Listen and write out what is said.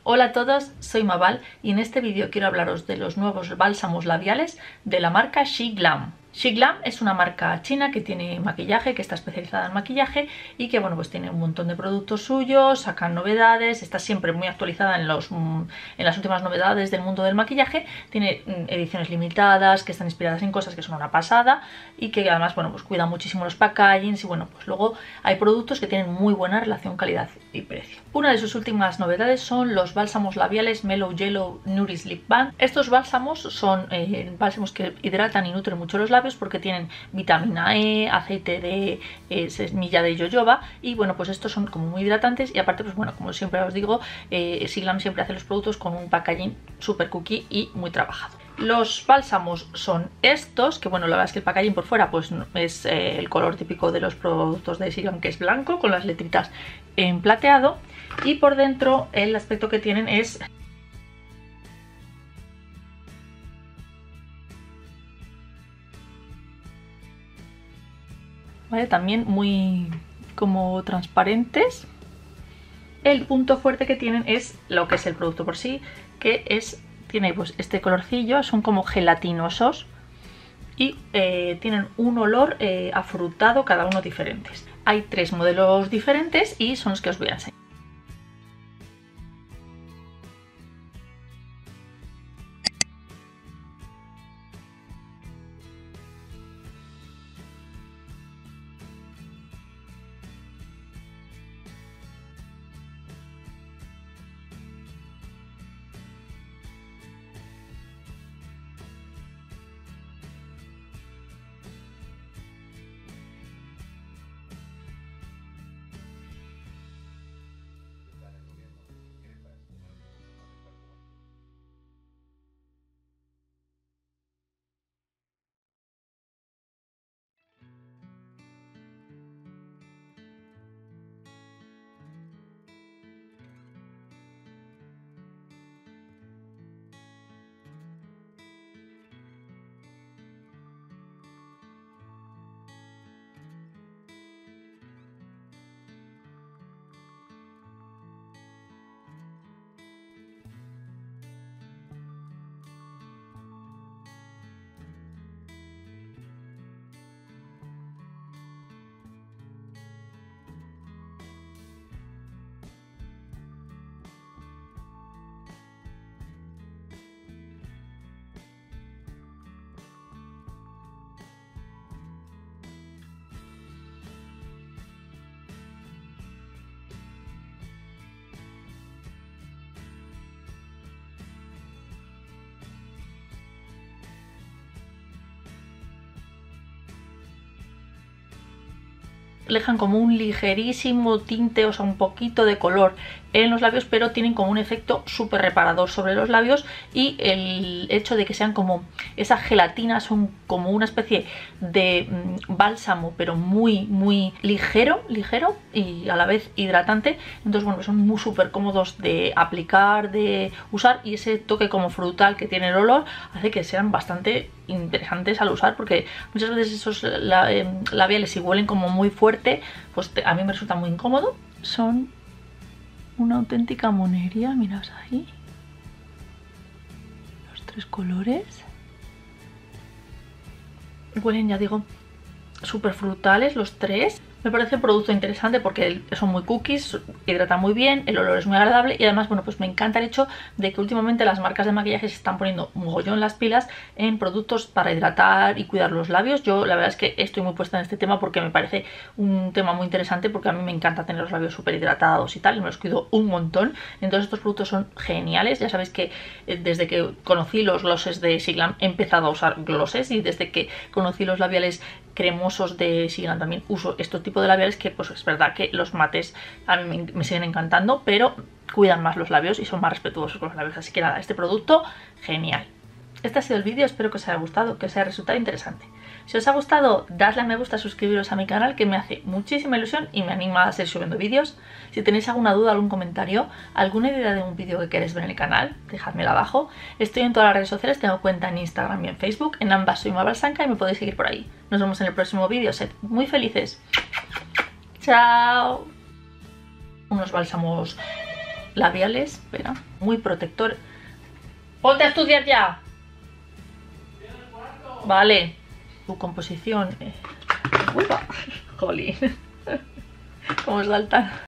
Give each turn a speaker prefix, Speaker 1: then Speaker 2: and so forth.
Speaker 1: Hola a todos, soy Mabal y en este vídeo quiero hablaros de los nuevos bálsamos labiales de la marca SheGlam. SheGlam es una marca china que tiene maquillaje, que está especializada en maquillaje y que pues tiene un montón de productos suyos, sacan novedades, está siempre muy actualizada en las últimas novedades del mundo del maquillaje. Tiene ediciones limitadas que están inspiradas en cosas que son una pasada y que además pues cuida muchísimo los packagings y pues luego hay productos que tienen muy buena relación calidad y precio. Una de sus últimas novedades son los bálsamos labiales Mellow Yellow Nourish Lip Balm. Estos bálsamos son bálsamos que hidratan y nutren mucho los labios porque tienen vitamina E, aceite de semilla de jojoba y pues estos son como muy hidratantes y aparte como siempre os digo, SheGlam siempre hace los productos con un packaging super cookie y muy trabajado. Los bálsamos son estos, que la verdad es que el packaging por fuera pues es el color típico de los productos de SheGlam, que es blanco con las letritas en plateado, y por dentro el aspecto que tienen es también muy como transparentes. El punto fuerte que tienen es lo que es el producto por sí, que tiene este colorcillo, son como gelatinosos y tienen un olor afrutado, cada uno diferentes. Hay 3 modelos diferentes y son los que os voy a enseñar. Dejan como un ligerísimo tinte, o sea, un poquito de color en los labios, pero tienen como un efecto súper reparador sobre los labios, y el hecho de que sean como esa gelatina, son como una especie de bálsamo, pero muy ligero y a la vez hidratante. Entonces son muy súper cómodos de aplicar, de usar, y ese toque como frutal que tiene el olor hace que sean bastante interesantes al usar, porque muchas veces esos labiales, si huelen como muy fuerte, pues a mí me resulta muy incómodo. Son una auténtica monería, mirad ahí los 3 colores, huelen, ya digo, súper frutales los 3. Me parece un producto interesante porque son muy cookies, hidratan muy bien, el olor es muy agradable y además pues me encanta el hecho de que últimamente las marcas de maquillaje se están poniendo mogollón las pilas en productos para hidratar y cuidar los labios. Yo la verdad es que estoy muy puesta en este tema porque me parece un tema muy interesante, porque a mí me encanta tener los labios súper hidratados y tal, y me los cuido un montón. Entonces estos productos son geniales. Ya sabéis que desde que conocí los glosses de SheGlam he empezado a usar glosses, y desde que conocí los labiales cremosos de SheGlam también uso este tipo de labiales, que pues es verdad que los mates a mí me siguen encantando, pero cuidan más los labios y son más respetuosos con los labios. Así que nada, este producto genial. Este ha sido el vídeo, espero que os haya gustado, que os haya resultado interesante. Si os ha gustado, dadle a me gusta, suscribiros a mi canal, que me hace muchísima ilusión y me anima a seguir subiendo vídeos. Si tenéis alguna duda, algún comentario, alguna idea de un vídeo que queréis ver en el canal, dejádmelo abajo. Estoy en todas las redes sociales, tengo cuenta en Instagram y en Facebook, en ambas soy Mabal Sanca y me podéis seguir por ahí. Nos vemos en el próximo vídeo, sed muy felices. ¡Chao! Unos bálsamos labiales, espera, muy protector. ¡Ponte a estudiar ya! Vale, su composición. Uy, va. Jolín. Cómo saltan.